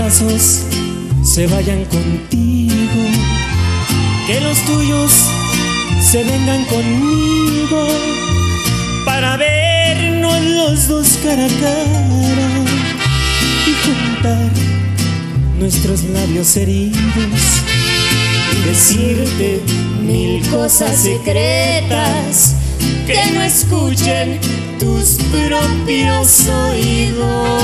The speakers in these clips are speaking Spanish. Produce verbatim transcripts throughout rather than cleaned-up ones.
brazos se vayan contigo, que los tuyos se vengan conmigo, para vernos los dos cara a cara y juntar nuestros labios heridos y decirte mil cosas secretas que no escuchen tus propios oídos.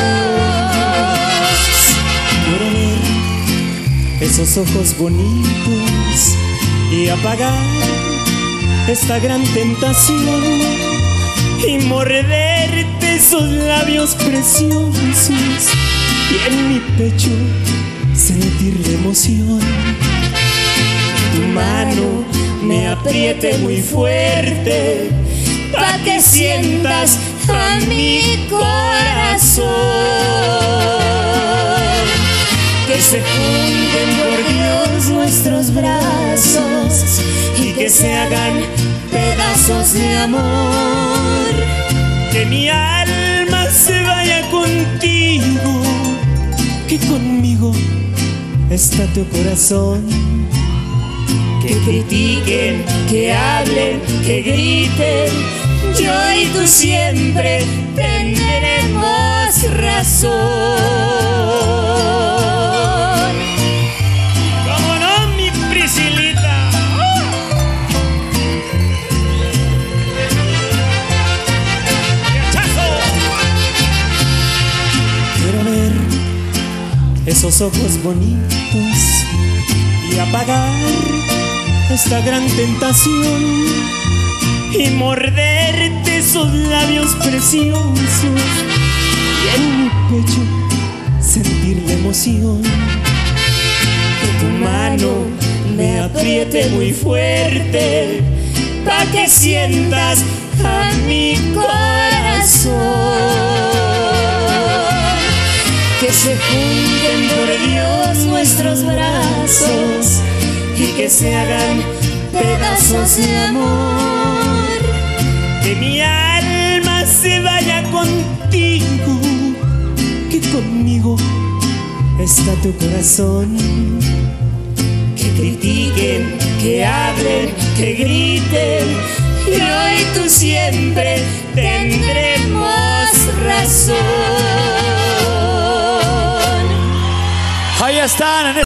Quiero ver esos ojos bonitos y apagar esta gran tentación y morderte esos labios preciosos y en mi pecho sentir la emoción. Tu mano me apriete muy fuerte pa' que sientas a mi corazón, que se junten por Dios nuestros brazos y que se hagan pedazos de amor, que mi alma se vaya contigo, que conmigo está tu corazón, que critiquen, que hablen, que griten, yo y tú siempre tendremos razón. ¿Cómo no, mi Priscilita? Quiero ver esos ojos bonitos y apagar esta gran tentación y morderte esos labios preciosos y en mi pecho sentir la emoción, que tu mano me apriete muy fuerte pa' que sientas a mi corazón, que se junten por Dios nuestros brazos y que se hagan pedazos de amor, que mi alma se vaya contigo, que conmigo está tu corazón, que critiquen, que hablen, que griten, yo y tú siempre tendremos razón. Ahí están.